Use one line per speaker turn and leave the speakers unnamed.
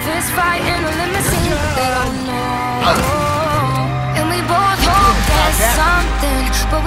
fist fight in a limousine, but they don't know. And we both hope there's something, but